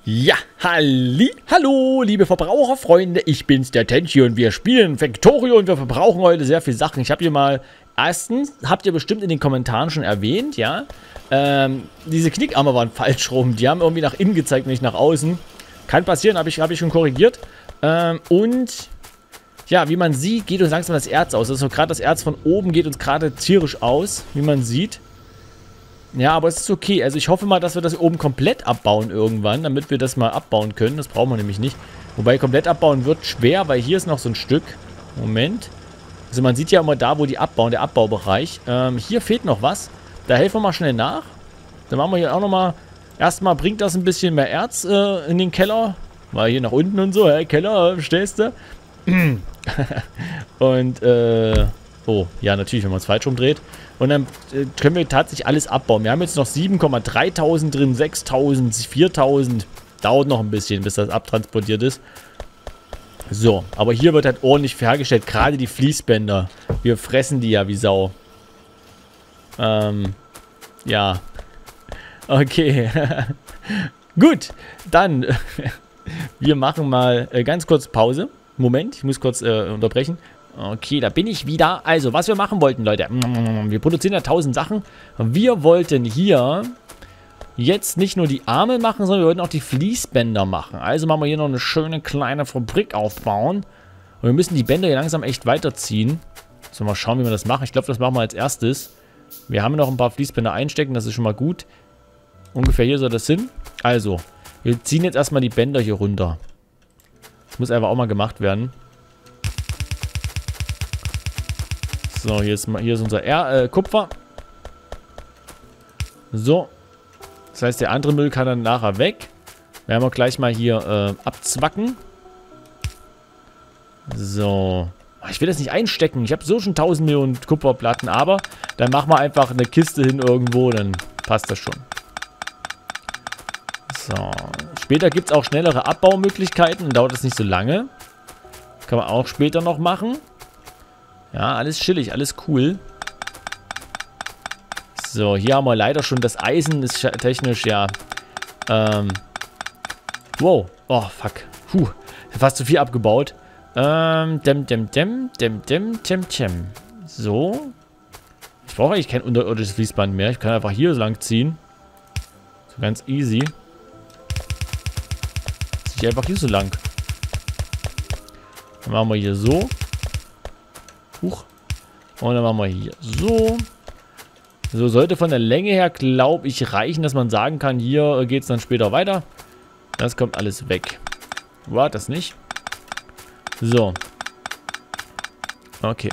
Ja, hallo, liebe Verbraucherfreunde, ich bin's, der Tenchi, und wir spielen Factorio und wir verbrauchen heute sehr viel Sachen. Ich habe hier mal, erstens, habt ihr bestimmt in den Kommentaren schon erwähnt, ja, diese Knickarme waren falsch rum, die haben irgendwie nach innen gezeigt, nicht nach außen. Kann passieren, hab ich schon korrigiert. Und, ja, wie man sieht, geht uns langsam das Erz aus. Also gerade das Erz von oben geht uns gerade tierisch aus, wie man sieht. Ja, aber es ist okay. Also ich hoffe mal, dass wir das oben komplett abbauen irgendwann, damit wir das mal abbauen können. Das brauchen wir nämlich nicht. Wobei komplett abbauen wird schwer, weil hier ist noch so ein Stück. Moment. Also man sieht ja immer da, wo die abbauen, der Abbaubereich. Hier fehlt noch was. Da helfen wir mal schnell nach. Dann machen wir hier auch nochmal. Erstmal bringt das ein bisschen mehr Erz in den Keller. Mal hier nach unten und so. Hey, Keller, stellst du? Und, oh, ja, natürlich, wenn man es falsch rumdreht. Und dann können wir tatsächlich alles abbauen. Wir haben jetzt noch 7.300 drin, 6.000, 4.000. Dauert noch ein bisschen, bis das abtransportiert ist. So, aber hier wird halt ordentlich hergestellt. Gerade die Fließbänder. Wir fressen die ja wie Sau. Ja. Okay. Gut, dann wir machen mal ganz kurz Pause. Moment, ich muss kurz unterbrechen. Okay, da bin ich wieder. Also, was wir machen wollten, Leute. Wir produzieren ja 1000 Sachen. Wir wollten hier jetzt nicht nur die Arme machen, sondern wir wollten auch die Fließbänder machen. Also machen wir hier noch eine schöne kleine Fabrik aufbauen. Und wir müssen die Bänder hier langsam echt weiterziehen. So, mal schauen, wie wir das machen. Ich glaube, das machen wir als erstes. Wir haben noch ein paar Fließbänder einstecken, das ist schon mal gut. Ungefähr hier soll das hin. Also, wir ziehen jetzt erstmal die Bänder hier runter. Das muss einfach auch mal gemacht werden. So, hier ist unser Kupfer. So. Das heißt, der andere Müll kann dann nachher weg. Werden wir gleich mal hier abzwacken. So. Ich will das nicht einstecken. Ich habe so schon 1000 Millionen Kupferplatten, aber dann machen wir einfach eine Kiste hin irgendwo, dann passt das schon. So. Später gibt es auch schnellere Abbaumöglichkeiten, dann dauert das nicht so lange. Kann man auch später noch machen. Ja, alles chillig, alles cool. So, hier haben wir leider schon das Eisen, ist technisch, ja. Wow. Oh, fuck. Fast zu viel abgebaut. So. Ich brauche eigentlich kein unterirdisches Fließband mehr. Ich kann einfach hier so lang ziehen. So ganz easy. Ziehe ich einfach hier so lang. Dann machen wir hier so. Huch. Und dann machen wir hier so. So, sollte von der Länge her, glaube ich, reichen, dass man sagen kann, hier geht es dann später weiter. Das kommt alles weg. War das nicht? So. Okay.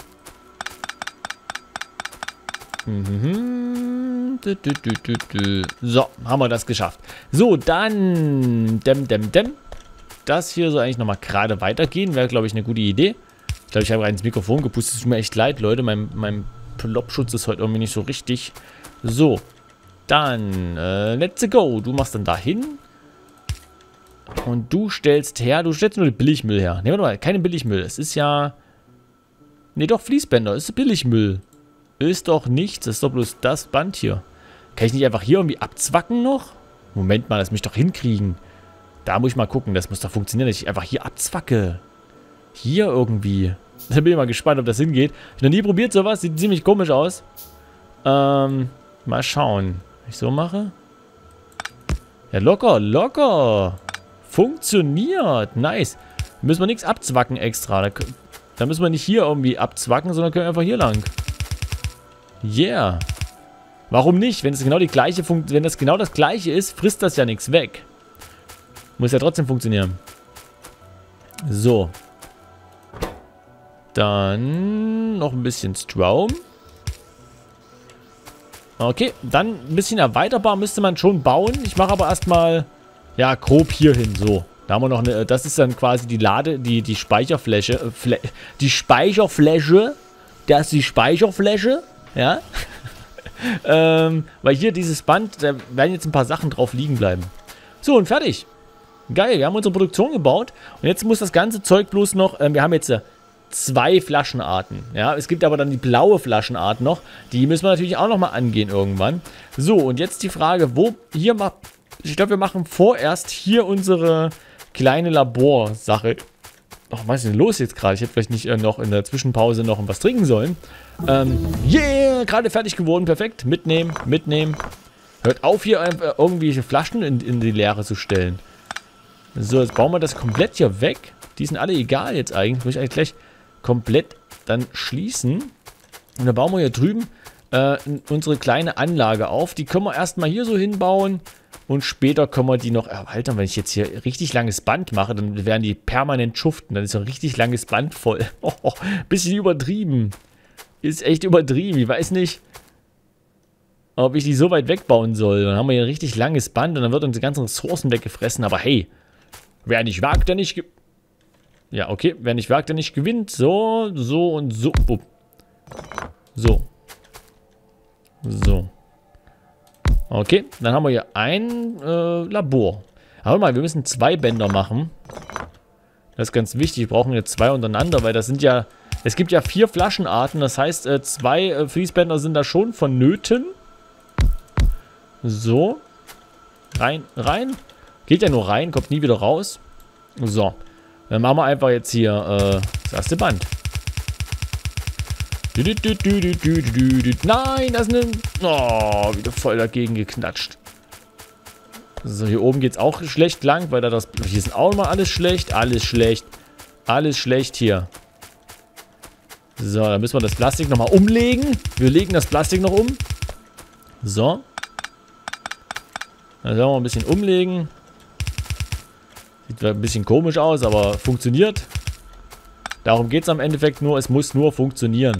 So, haben wir das geschafft. So, dann das hier soll eigentlich nochmal gerade weitergehen. Wäre, glaube ich, eine gute Idee. Ich glaube, ich habe rein ins Mikrofon gepustet. Es tut mir echt leid, Leute. Mein Plopschutz ist heute irgendwie nicht so richtig. So. Dann, let's go. Du machst dann dahin. Und du stellst nur den Billigmüll her. Ne, warte mal, keine Billigmüll. Es ist ja... Ne, doch, Fließbänder. Es ist Billigmüll. Ist doch nichts. Das ist doch bloß das Band hier. Kann ich nicht einfach hier irgendwie abzwacken noch? Moment mal, das muss ich doch hinkriegen. Da muss ich mal gucken. Das muss doch funktionieren, dass ich einfach hier abzwacke. Hier irgendwie. Da bin ich mal gespannt, ob das hingeht. Ich habe noch nie probiert sowas. Sieht ziemlich komisch aus. Mal schauen. Wenn ich so mache. Ja, locker. Funktioniert. Nice. Da müssen wir nichts abzwacken extra. Da müssen wir nicht hier irgendwie abzwacken, sondern können einfach hier lang. Yeah. Warum nicht? Wenn es genau wenn das genau das gleiche ist, frisst das ja nichts weg. Muss ja trotzdem funktionieren. So. Dann noch ein bisschen Strom. Okay, dann ein bisschen erweiterbar müsste man schon bauen. Ich mache aber erstmal, ja, grob hier hin. So, da haben wir noch eine, das ist dann quasi die Speicherfläche. Die Speicherfläche. Das ist die Speicherfläche. Ja. Weil hier dieses Band, da werden jetzt ein paar Sachen drauf liegen bleiben. So, und fertig. Geil, wir haben unsere Produktion gebaut. Und jetzt muss das ganze Zeug bloß noch, wir haben jetzt 2 Flaschenarten. Ja, es gibt aber dann die blaue Flaschenart noch. Die müssen wir natürlich auch nochmal angehen irgendwann. So, und jetzt die Frage, wo hier Ich glaube, wir machen vorerst hier unsere kleine Laborsache. Ach, was ist denn los jetzt gerade? Ich hätte vielleicht nicht noch in der Zwischenpause noch was trinken sollen. Yeah, gerade fertig geworden, perfekt. Mitnehmen, mitnehmen. Hört auf, hier irgendwelche Flaschen in die Leere zu stellen. So, jetzt bauen wir das komplett hier weg. Die sind alle egal jetzt eigentlich. Muss ich eigentlich gleich komplett dann schließen. Und dann bauen wir hier drüben unsere kleine Anlage auf. Die können wir erstmal hier so hinbauen. Und später können wir die noch erweitern. Wenn ich jetzt hier richtig langes Band mache, dann werden die permanent schuften. Dann ist ein richtig langes Band voll. Bisschen übertrieben. Ist echt übertrieben. Ich weiß nicht, ob ich die so weit wegbauen soll. Dann haben wir hier ein richtig langes Band und dann wird unsere ganzen Ressourcen weggefressen. Aber hey, wer nicht wagt, der nicht gewinnt. Ja, okay. Wer nicht wagt, der nicht gewinnt. So, so und so. So. So. Okay, dann haben wir hier ein Labor. Aber mal, wir müssen 2 Bänder machen. Das ist ganz wichtig. Wir brauchen jetzt 2 untereinander, weil das sind ja... Es gibt ja 4 Flaschenarten. Das heißt, 2 Fließbänder sind da schon vonnöten. So. Rein, rein. Geht ja nur rein, kommt nie wieder raus. So. Dann machen wir einfach jetzt hier das erste Band. Nein, das ist eine... Oh, wieder voll dagegen geknatscht. So, hier oben geht es auch schlecht lang, weil da das... Hier ist auch mal alles schlecht. Alles schlecht. Alles schlecht hier. So, dann müssen wir das Plastik nochmal umlegen. Wir legen das Plastik noch um. So. Dann werden wir ein bisschen umlegen. Sieht ein bisschen komisch aus, aber funktioniert. Darum geht es am Endeffekt nur. Es muss nur funktionieren.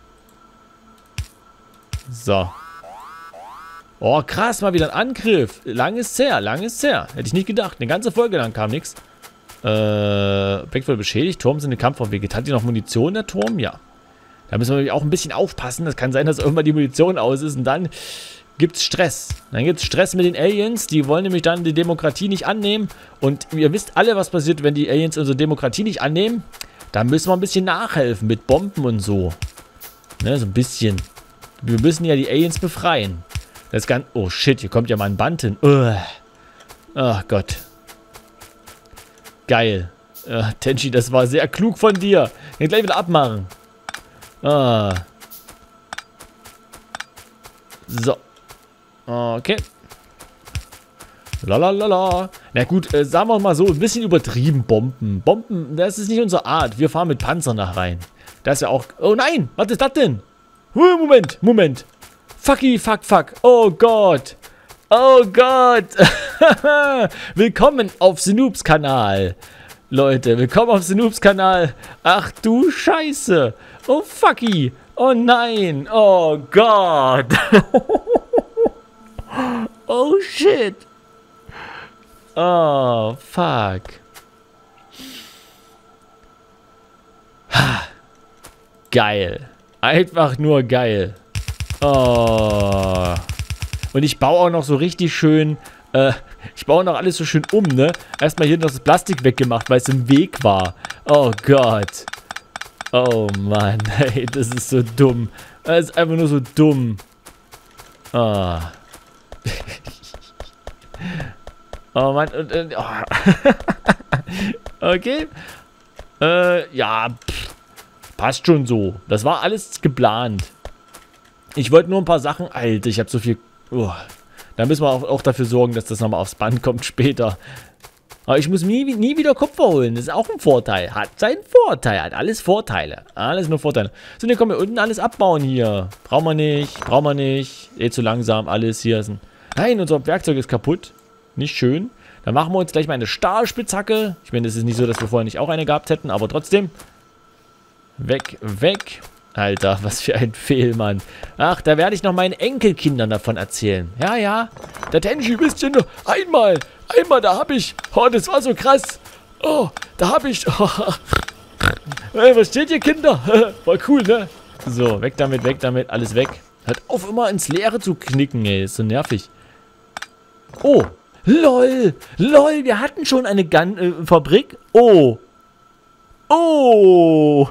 So. Oh, krass, mal wieder ein Angriff. Lang ist's her, lang ist's her. Hätte ich nicht gedacht. Eine ganze Folge lang kam nichts. Beck wurde beschädigt. Turm sind eine Kampfwege. Hat die noch Munition, der Turm? Ja. Da müssen wir natürlich auch ein bisschen aufpassen. Das kann sein, dass irgendwann die Munition aus ist und dann gibt's Stress. Dann gibt's Stress mit den Aliens. Die wollen nämlich dann die Demokratie nicht annehmen. Und ihr wisst alle, was passiert, wenn die Aliens unsere Demokratie nicht annehmen. Da müssen wir ein bisschen nachhelfen mit Bomben und so. Ne, so ein bisschen. Wir müssen ja die Aliens befreien. Das kann... Oh shit, hier kommt ja mal ein Band hin. Oh Gott. Geil. Tenchi, das war sehr klug von dir. Jetzt gleich wieder abmachen. So. Okay. Lalalala. Na gut, sagen wir mal so, ein bisschen übertrieben Bomben. Bomben, das ist nicht unsere Art. Wir fahren mit Panzern nach rein. Das ist ja auch... Oh nein, was ist das denn? Moment, Moment. Fucky, fuck, fuck. Oh Gott. Oh Gott. Willkommen auf Snoobs Kanal. Leute, willkommen auf Snoobs Kanal. Ach du Scheiße. Oh fucky. Oh nein. Oh Gott. Oh shit. Oh fuck. Geil. Einfach nur geil. Oh. Und ich baue auch noch so richtig schön, ich baue noch alles so schön um, ne? Erstmal hier noch das Plastik weggemacht, weil es im Weg war. Oh Gott. Oh Mann, ey, das ist so dumm. Das ist einfach nur so dumm. Oh. Oh Mann, oh. Okay. Ja, passt schon so. Das war alles geplant. Ich wollte nur ein paar Sachen... Alter, ich habe so viel... Oh. Da müssen wir auch dafür sorgen, dass das nochmal aufs Band kommt später. Aber ich muss nie wieder Kupfer holen. Das ist auch ein Vorteil. Hat seinen Vorteil. Hat alles Vorteile. Alles nur Vorteile. So, dann können wir unten alles abbauen hier. Brauchen wir nicht. Brauchen wir nicht. Eh zu langsam. Alles hier ist ein... Nein, unser Werkzeug ist kaputt. Nicht schön. Dann machen wir uns gleich mal eine Stahlspitzhacke. Ich meine, es ist nicht so, dass wir vorher nicht auch eine gehabt hätten. Aber trotzdem. Weg, weg. Alter, was für ein Fehlmann. Ach, da werde ich noch meinen Enkelkindern davon erzählen. Ja, ja. Der Tenchi, wisst ihr nur, einmal, da habe ich, oh, das war so krass. Oh, da habe ich, oh. Hey, was steht hier, Kinder? War cool, ne? So, weg damit, alles weg. Hört auf, immer ins Leere zu knicken, ey, ist so nervig. Oh, lol, wir hatten schon eine Gun-Fabrik. Oh. Oh.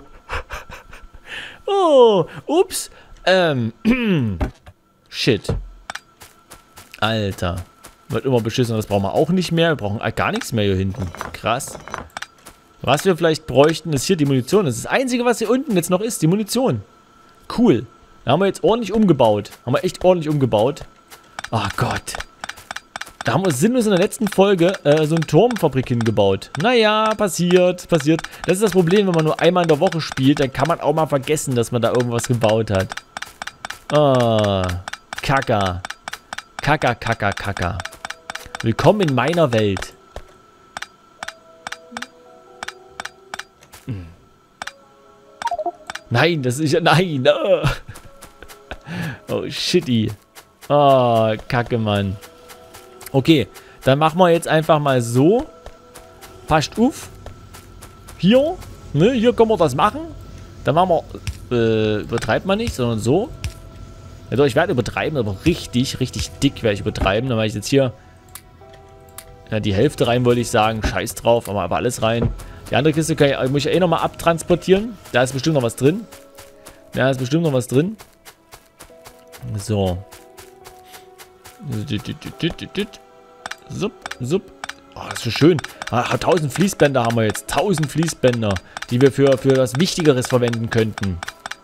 Oh, ups. Shit. Alter. Wird immer beschissen, das brauchen wir auch nicht mehr. Wir brauchen gar nichts mehr hier hinten. Krass. Was wir vielleicht bräuchten, ist hier die Munition. Das ist das Einzige, was hier unten jetzt noch ist, die Munition. Cool. Da haben wir jetzt ordentlich umgebaut. Haben wir echt ordentlich umgebaut. Oh Gott. Da haben wir sinnlos in der letzten Folge so eine Turmfabrik hingebaut. Naja, passiert. Das ist das Problem, wenn man nur einmal in der Woche spielt, dann kann man auch mal vergessen, dass man da irgendwas gebaut hat. Ah, Kaka. Kaka. Willkommen in meiner Welt. Nein, das ist ja... Nein. Oh, shitty. Oh, Kacke, Mann. Okay, dann machen wir jetzt einfach mal so. Passt auf. Hier. Ne, hier können wir das machen. Dann machen wir... übertreibt man nicht, sondern so. Ja, doch, ich werde übertreiben, aber richtig dick werde ich übertreiben. Dann mache ich jetzt hier... Ja, die Hälfte rein, wollte ich sagen. Scheiß drauf, aber alles rein. Die andere Kiste muss ich ja eh nochmal abtransportieren. Da ist bestimmt noch was drin. So. Sup. Oh, das ist so schön. 1000 Fließbänder haben wir jetzt. 1000 Fließbänder, die wir für was Wichtigeres verwenden könnten.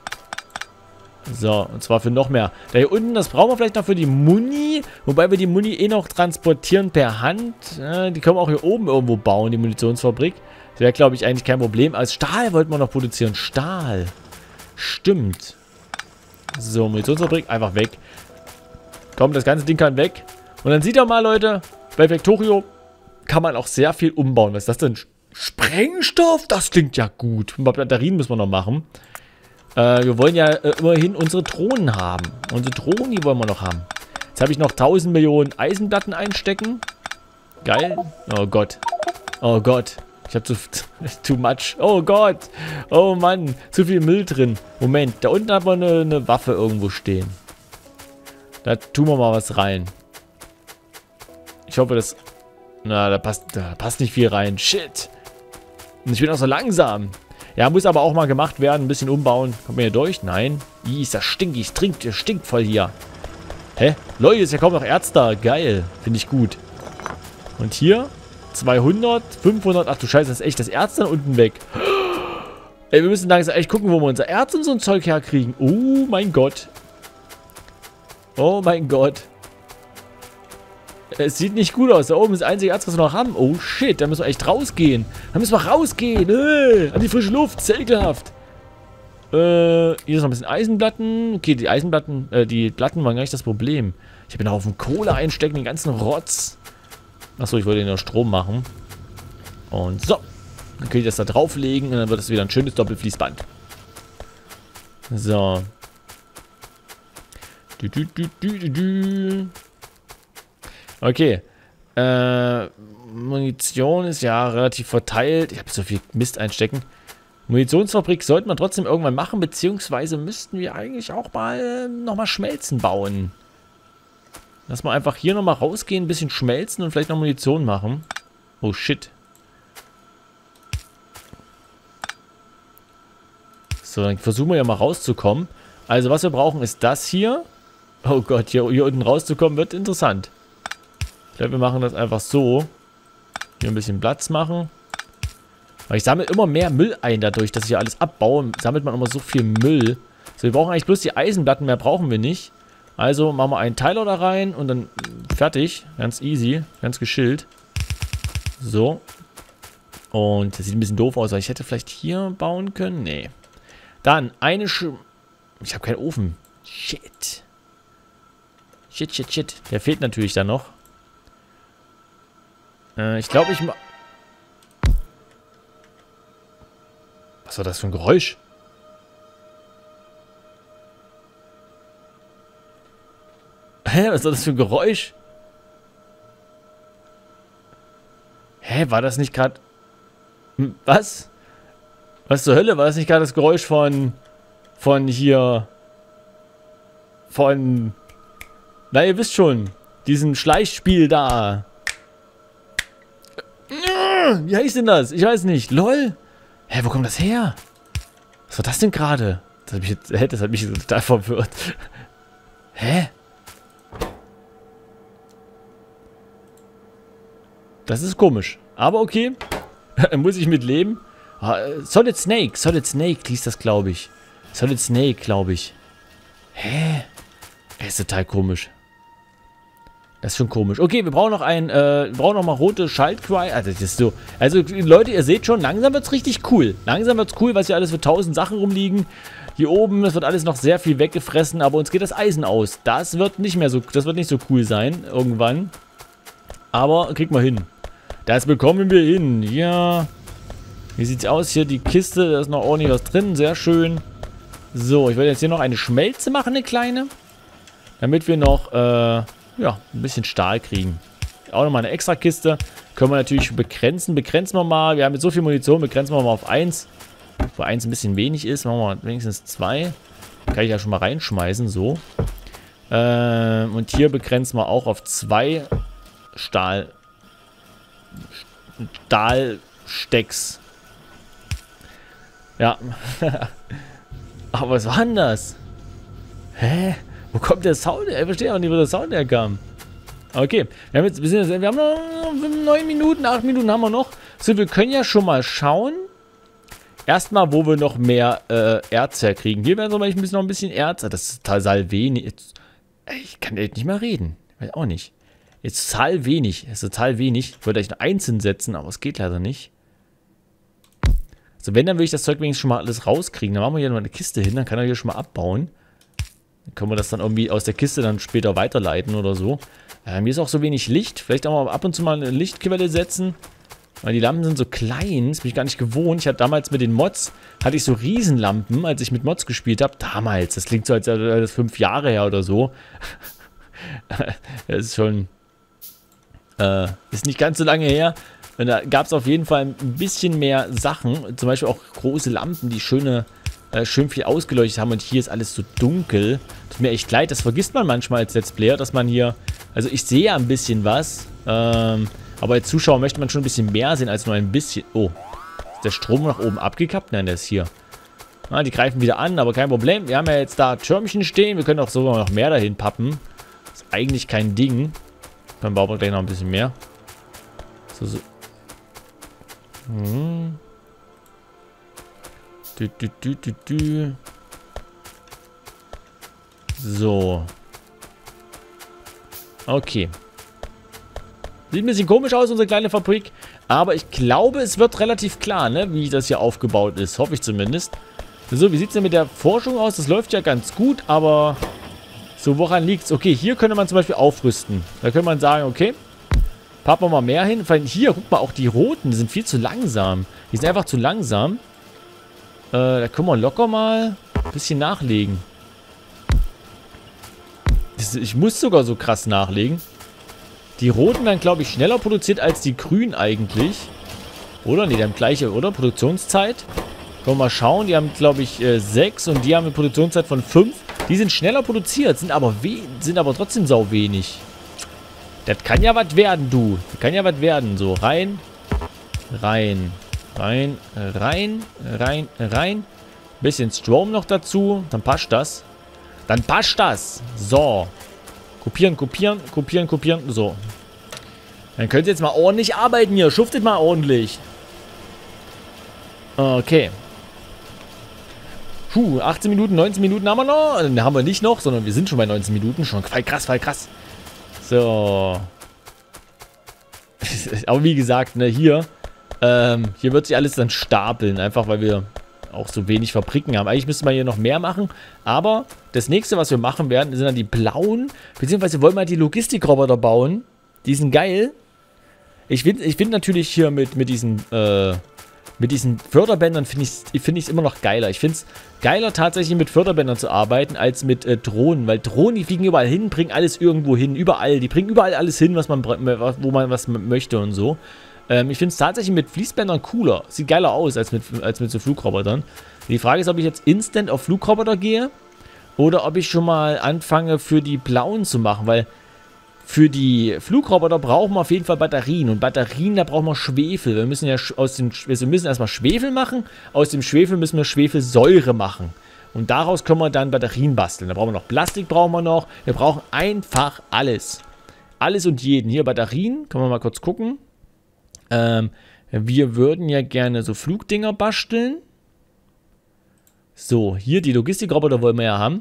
So, und zwar für noch mehr. Da hier unten, das brauchen wir vielleicht noch für die Muni. Wobei wir die Muni eh noch transportieren per Hand. Die können wir auch hier oben irgendwo bauen, die Munitionsfabrik. Das wäre, glaube ich, eigentlich kein Problem. Als Stahl wollten wir noch produzieren. Stahl. Stimmt. So, Munitionsfabrik, einfach weg. Komm, das ganze Ding kann weg. Und dann sieht ihr mal, Leute, bei Factorio kann man auch sehr viel umbauen. Was ist das denn? Sprengstoff? Das klingt ja gut. Batterien müssen wir noch machen. Wir wollen ja immerhin unsere Drohnen haben. Unsere Drohnen, die wollen wir noch haben. Jetzt habe ich noch 1000 Millionen Eisenplatten einstecken. Geil. Oh Gott. Oh Gott. Ich habe too much. Oh Gott. Oh Mann. Zu viel Müll drin. Moment. Da unten haben wir eine Waffe irgendwo stehen. Da tun wir mal was rein. Ich hoffe, das... Na, da passt nicht viel rein. Shit. Und ich bin auch so langsam. Ja, muss aber auch mal gemacht werden. Ein bisschen umbauen. Kommt mir hier durch? Nein. Ih, ist das stinkig. Stinkt voll hier. Hä? Leute, ist ja kaum noch Erz da. Geil. Finde ich gut. Und hier? 200, 500. Ach du Scheiße, das ist echt das Erz dann unten weg. Ey, wir müssen langsam echt gucken, wo wir unser Erz und so ein Zeug herkriegen. Oh mein Gott. Oh mein Gott. Es sieht nicht gut aus. Da oben ist das einzige Erz, was wir noch haben. Oh shit, da müssen wir echt rausgehen. Da müssen wir rausgehen. An die frische Luft. Ist ekelhaft. Hier ist noch ein bisschen Eisenplatten. Okay, die Eisenplatten, die Platten waren gar nicht das Problem. Ich habe noch auf den Kohle einstecken, den ganzen Rotz. Achso, ich wollte den noch Strom machen. Und so. Dann kann ich das da drauflegen und dann wird es wieder ein schönes Doppelfließband. So. Okay. Munition ist ja relativ verteilt. Ich habe so viel Mist einstecken. Munitionsfabrik sollten wir trotzdem irgendwann machen, beziehungsweise müssten wir eigentlich auch mal nochmal Schmelzen bauen. Lass mal einfach hier nochmal rausgehen, ein bisschen schmelzen und vielleicht noch Munition machen. Oh shit. So, dann versuchen wir ja mal rauszukommen. Also was wir brauchen ist das hier. Oh Gott, hier unten rauszukommen wird interessant. Ich glaube, wir machen das einfach so. Hier ein bisschen Platz machen. Weil ich sammle immer mehr Müll ein dadurch, dass ich hier alles abbaue. Sammelt man immer so viel Müll. So, wir brauchen eigentlich bloß die Eisenplatten, mehr brauchen wir nicht. Also machen wir einen Teiler da rein und dann fertig. Ganz easy, ganz geschillt. So. Und das sieht ein bisschen doof aus, weil ich hätte vielleicht hier bauen können. Nee. Dann eine ich habe keinen Ofen. Shit. Shit. Der fehlt natürlich dann noch. Ich glaube, was war das für ein Geräusch? Hä, was war das für ein Geräusch? Hä, war das nicht gerade... Was? Was zur Hölle? War das nicht gerade das Geräusch von hier... Von... Na, ihr wisst schon. Diesen Schleichspiel da. Wie heißt denn das? Ich weiß nicht. LOL? Hä, wo kommt das her? Was war das denn gerade? Das hat mich total verwirrt. Hä? Das ist komisch. Aber okay. Muss ich mit leben. Solid Snake hieß das, glaube ich. Solid Snake, glaube ich. Hä? Das ist total komisch. Das ist schon komisch. Okay, wir brauchen noch wir brauchen noch mal rote Schaltquai. Also, das ist so. Also, Leute, ihr seht schon, langsam wird es richtig cool. Langsam wird es cool, was hier alles für 1000 Sachen rumliegen. Hier oben, es wird alles noch sehr viel weggefressen, aber uns geht das Eisen aus. Das wird nicht mehr so, das wird nicht so cool sein, irgendwann. Aber kriegt mal hin. Das bekommen wir hin. Ja. Wie sieht's aus? Hier die Kiste, da ist noch ordentlich was drin. Sehr schön. So, ich werde jetzt hier noch eine Schmelze machen, eine kleine. Damit wir noch, ja, ein bisschen Stahl kriegen. Auch nochmal eine extra Kiste. Können wir natürlich begrenzen. Begrenzen wir mal. Wir haben jetzt so viel Munition. Begrenzen wir mal auf 1. Wo 1 ein bisschen wenig ist. Machen wir wenigstens 2. Kann ich ja schon mal reinschmeißen. So. Und hier begrenzen wir auch auf 2 Stahlstecks. Ja. Aber was war denn das? Hä? Wo kommt der Sound? Ich verstehe auch nicht, wo der Sound herkam. Okay, wir haben noch 9 Minuten, 8 Minuten haben wir noch. So, wir können ja schon mal schauen. Erstmal, wo wir noch mehr Erz herkriegen. Hier werden wir noch ein bisschen Erz. Das ist total wenig. Ich kann echt nicht mehr reden. Weiß auch nicht. Jetzt total wenig. Das ist total wenig. Ich wollte eigentlich eine 1 hinsetzen, aber es geht leider nicht. So, wenn, dann würde ich das Zeug wenigstens schon mal alles rauskriegen. Dann machen wir hier noch eine Kiste hin. Dann kann er hier schon mal abbauen. Dann können wir das dann irgendwie aus der Kiste dann später weiterleiten oder so. Mir ist auch so wenig Licht. Vielleicht auch mal ab und zu mal eine Lichtquelle setzen. Weil die Lampen sind so klein. Das bin ich gar nicht gewohnt. Ich hatte damals mit den Mods, hatte ich so Riesenlampen, als ich mit Mods gespielt habe. Damals. Das klingt so, als wäre das 5 Jahre her oder so. Das ist schon... ist nicht ganz so lange her. Und da gab es auf jeden Fall ein bisschen mehr Sachen. Zum Beispiel auch große Lampen, die schön viel ausgeleuchtet haben. Und hier ist alles so dunkel. Tut mir echt leid. Das vergisst man manchmal als Let's Player, dass man hier... Also ich sehe ja ein bisschen was. Aber als Zuschauer möchte man schon ein bisschen mehr sehen als nur ein bisschen... Oh, ist der Strom nach oben abgekappt? Nein, der ist hier. Ah, die greifen wieder an, aber kein Problem. Wir haben ja jetzt da Türmchen stehen. Wir können auch sogar noch mehr dahin pappen. Ist eigentlich kein Ding. Dann bauen wir gleich noch ein bisschen mehr. So. So. Okay. Sieht ein bisschen komisch aus, unsere kleine Fabrik. Aber ich glaube, es wird relativ klar, ne, wie das hier aufgebaut ist. Hoffe ich zumindest. So, wie sieht es denn mit der Forschung aus? Das läuft ja ganz gut, aber... So, woran liegt es? Okay, hier könnte man zum Beispiel aufrüsten. Da könnte man sagen, okay, packen wir mal mehr hin. Vor allem hier, guck mal, auch die roten, die sind viel zu langsam. Die sind einfach zu langsam. Da können wir locker mal ein bisschen nachlegen. Ich muss sogar so krass nachlegen. Die roten werden, glaube ich, schneller produziert als die grünen eigentlich. Oder? Ne, die haben gleiche, oder? Produktionszeit. Können wir mal schauen. Die haben, glaube ich, 6 und die haben eine Produktionszeit von 5. Die sind schneller produziert, sind aber trotzdem sau wenig. Das kann ja was werden, du. Das kann ja was werden. So, rein. Bisschen Strom noch dazu. Dann passt das. So. Kopieren. So. Dann könnt ihr jetzt mal ordentlich arbeiten hier. Schuftet mal ordentlich. Okay. 18 Minuten, 19 Minuten haben wir noch. Ne, haben wir nicht noch, sondern wir sind schon bei 19 Minuten. Schon voll krass. So. Aber wie gesagt, ne, hier wird sich alles dann stapeln. Einfach, weil wir auch so wenig Fabriken haben. Eigentlich müsste man hier noch mehr machen. Aber das nächste, was wir machen werden, sind dann die blauen. Beziehungsweise wollen wir die Logistikroboter bauen. Die sind geil. Ich find natürlich hier mit diesen Förderbändern finde ich es immer noch geiler. Ich finde es geiler, tatsächlich mit Förderbändern zu arbeiten, als mit Drohnen. Weil Drohnen, die fliegen überall hin, bringen alles irgendwo hin. Überall. Die bringen überall alles hin, wo man was möchte und so. Ich finde es tatsächlich mit Fließbändern cooler. Sieht geiler aus als mit so Flugrobotern. Die Frage ist, ob ich jetzt instant auf Flugroboter gehe oder ob ich schon mal anfange, für die blauen zu machen, weil für die Flugroboter brauchen wir auf jeden Fall Batterien. Und Batterien, da brauchen wir Schwefel. Wir müssen ja wir müssen erstmal Schwefel machen. Aus dem Schwefel müssen wir Schwefelsäure machen. Und daraus können wir dann Batterien basteln. Da brauchen wir noch Plastik, brauchen wir noch. Wir brauchen einfach alles. Alles und jeden. Hier Batterien. Können wir mal kurz gucken. Wir würden ja gerne so Flugdinger basteln. So, hier die Logistikroboter wollen wir ja haben.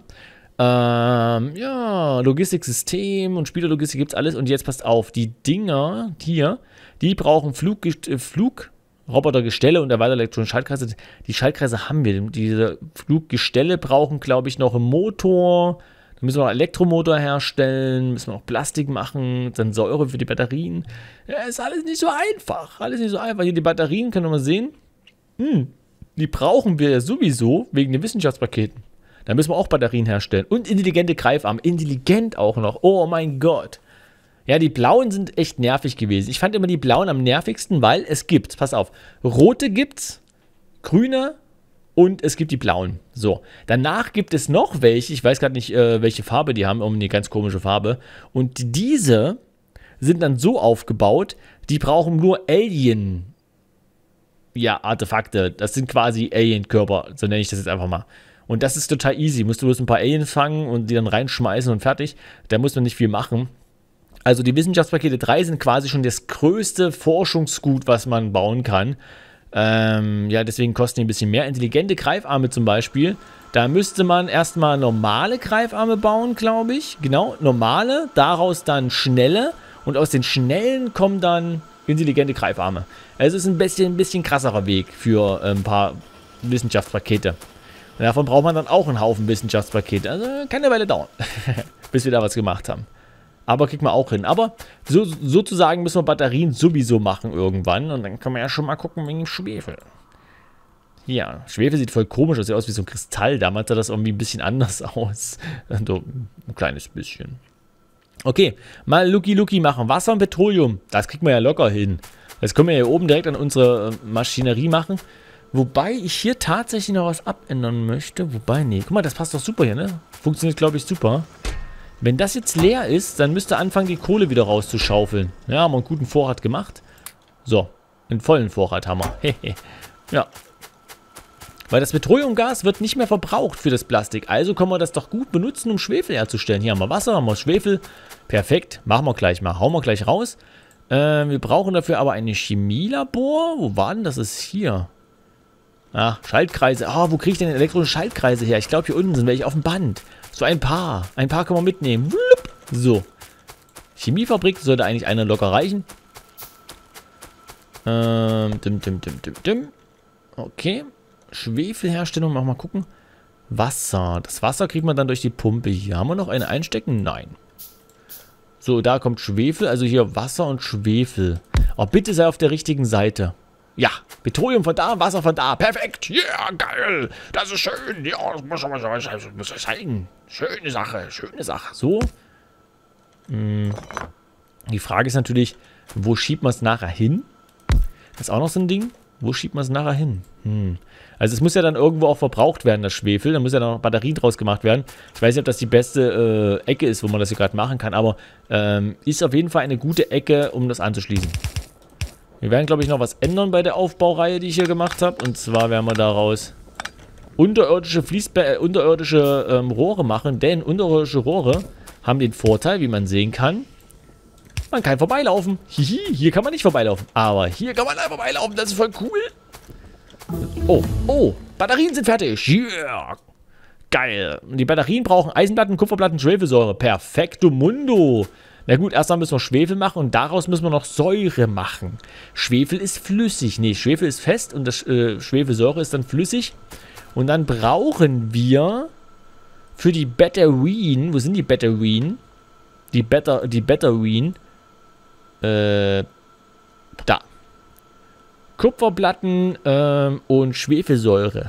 Ja, Logistiksystem und Spielerlogistik gibt's alles. Und jetzt passt auf, die Dinger hier, die brauchen Flugrobotergestelle und erweiterte elektronische Schaltkreise. Die Schaltkreise haben wir. Diese Fluggestelle brauchen, glaube ich, noch einen Motor. Da müssen wir noch Elektromotor herstellen, müssen wir noch Plastik machen, dann Säure für die Batterien. Ja, ist alles nicht so einfach. Alles nicht so einfach. Hier die Batterien, können wir mal sehen. Die brauchen wir ja sowieso wegen den Wissenschaftspaketen. Da müssen wir auch Batterien herstellen. Und intelligente Greifarme. Intelligent auch noch. Oh mein Gott. Ja, die blauen sind echt nervig gewesen. Ich fand immer die blauen am nervigsten, weil es gibt, pass auf, rote gibt's, grüne und es gibt die blauen. So, danach gibt es noch welche, ich weiß gerade nicht, welche Farbe die haben, eine ganz komische Farbe. Und diese sind dann so aufgebaut, die brauchen nur Alien, ja, Artefakte. Das sind quasi Alien-Körper, so nenne ich das jetzt einfach mal. Und das ist total easy. Musst du bloß ein paar Aliens fangen und die dann reinschmeißen und fertig. Da muss man nicht viel machen. Also die Wissenschaftspakete 3 sind quasi schon das größte Forschungsgut, was man bauen kann. Ja, deswegen kosten die ein bisschen mehr. Intelligente Greifarme zum Beispiel. Da müsste man erstmal normale Greifarme bauen, glaube ich. Genau, normale. Daraus dann schnelle. Und aus den schnellen kommen dann intelligente Greifarme. Also es ist ein bisschen krasserer Weg für ein paar Wissenschaftspakete. Und davon braucht man dann auch einen Haufen Wissenschaftspakete. Also kann eine Weile dauern, bis wir da was gemacht haben. Aber kriegt man auch hin. Aber sozusagen müssen wir Batterien sowieso machen irgendwann. Und dann kann man ja schon mal gucken wegen Schwefel. Ja, Schwefel sieht voll komisch aus. Sieht aus wie so ein Kristall. Damals sah das irgendwie ein bisschen anders aus. So ein kleines bisschen. Okay, mal Lucky machen. Wasser und Petroleum. Das kriegt man ja locker hin. Das können wir hier oben direkt an unsere Maschinerie machen. Wobei ich hier tatsächlich noch was abändern möchte. Wobei, nee. Guck mal, das passt doch super hier, ne? Funktioniert, glaube ich, super. Wenn das jetzt leer ist, dann müsste anfangen, die Kohle wieder rauszuschaufeln. Ja, haben wir einen guten Vorrat gemacht. So, einen vollen Vorrat haben wir. Ja. Weil das Petroleumgas wird nicht mehr verbraucht für das Plastik. Also können wir das doch gut benutzen, um Schwefel herzustellen. Hier haben wir Wasser, haben wir Schwefel. Perfekt. Machen wir gleich mal. Hauen wir gleich raus. Wir brauchen dafür aber ein Chemielabor. Wo war denn das? Ist hier. Ah, Schaltkreise. Ah, wo kriege ich denn elektronische Schaltkreise her? Ich glaube, hier unten sind welche auf dem Band. So ein paar. Ein paar können wir mitnehmen. So. Chemiefabrik sollte eigentlich einer locker reichen. Okay. Schwefelherstellung, machen wir mal gucken. Wasser. Das Wasser kriegt man dann durch die Pumpe. Hier haben wir noch eine einstecken? Nein. So, da kommt Schwefel. Also hier Wasser und Schwefel. Oh, bitte sei auf der richtigen Seite. Ja, Petroleum von da, Wasser von da. Perfekt. Ja, yeah, geil. Das ist schön. Ja, das muss ich zeigen. Schöne Sache, schöne Sache. So. Die Frage ist natürlich, wo schiebt man es nachher hin? Das ist auch noch so ein Ding. Wo schiebt man es nachher hin? Also es muss ja dann irgendwo auch verbraucht werden, das Schwefel. Da muss ja dann noch Batterien draus gemacht werden. Ich weiß nicht, ob das die beste Ecke ist, wo man das hier gerade machen kann. Aber ist auf jeden Fall eine gute Ecke, um das anzuschließen. Wir werden, glaube ich, noch was ändern bei der Aufbaureihe, die ich hier gemacht habe. Und zwar werden wir daraus unterirdische Rohre machen. Denn unterirdische Rohre haben den Vorteil, wie man sehen kann, man kann vorbeilaufen. Hihi, hier kann man nicht vorbeilaufen. Aber hier kann man einfach vorbeilaufen. Das ist voll cool. Oh, Batterien sind fertig. Yeah. Geil. Und die Batterien brauchen Eisenplatten, Kupferplatten, Schwefelsäure. Perfekto mundo. Na gut, erstmal müssen wir Schwefel machen und daraus müssen wir noch Säure machen. Schwefel ist flüssig. Nee, Schwefel ist fest und das Schwefelsäure ist dann flüssig. Und dann brauchen wir für die Batterien, wo sind die Batterien? Die Batterien, da. Kupferplatten und Schwefelsäure.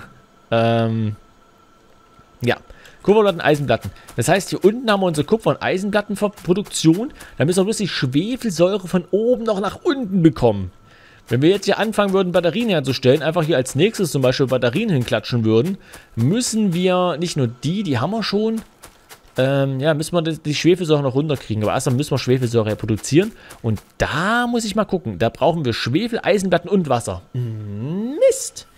Ja. Kupferplatten, Eisenplatten. Das heißt, hier unten haben wir unsere Kupfer- und Eisenplattenproduktion. Da müssen wir bloß die Schwefelsäure von oben noch nach unten bekommen. Wenn wir jetzt hier anfangen würden, Batterien herzustellen, einfach hier als nächstes zum Beispiel Batterien hinklatschen würden, müssen wir nicht nur die haben wir schon, ja, müssen wir die Schwefelsäure noch runterkriegen. Aber erstmal müssen wir Schwefelsäure produzieren. Und da muss ich mal gucken. Da brauchen wir Schwefel, Eisenplatten und Wasser. Mist.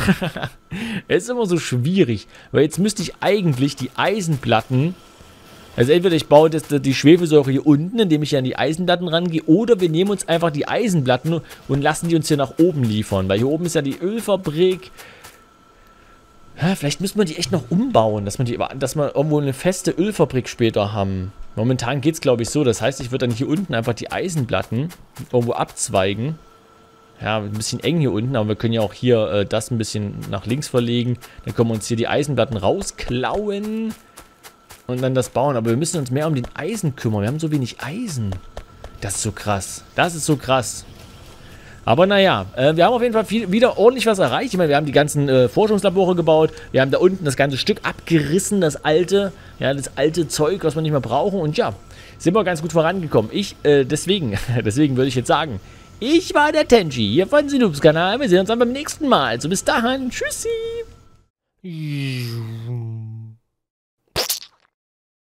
Es ist immer so schwierig. Weil jetzt müsste ich eigentlich die Eisenplatten Also entweder ich baue die Schwefelsäure hier unten, indem ich hier an die Eisenplatten rangehe, oder wir nehmen uns einfach die Eisenplatten und lassen die uns hier nach oben liefern. Weil hier oben ist ja die Ölfabrik. Ja, vielleicht müssen wir die echt noch umbauen, dass wir irgendwo eine feste Ölfabrik später haben. Momentan geht es, glaube ich, so. Das heißt, ich würde dann hier unten einfach die Eisenplatten irgendwo abzweigen. Ja, ein bisschen eng hier unten, aber wir können ja auch hier das ein bisschen nach links verlegen. Dann können wir uns hier die Eisenplatten rausklauen und dann das bauen. Aber wir müssen uns mehr um den Eisen kümmern. Wir haben so wenig Eisen. Das ist so krass. Das ist so krass. Aber naja, wir haben auf jeden Fall wieder ordentlich was erreicht. Ich meine, wir haben die ganzen Forschungslabore gebaut. Wir haben da unten das ganze Stück abgerissen, das alte Zeug, was wir nicht mehr brauchen. Und ja, sind wir ganz gut vorangekommen. Deswegen würde ich jetzt sagen, ich war der Tenchi, hier von Sinoops Kanal. Wir sehen uns dann beim nächsten Mal. Also bis dahin, tschüssi.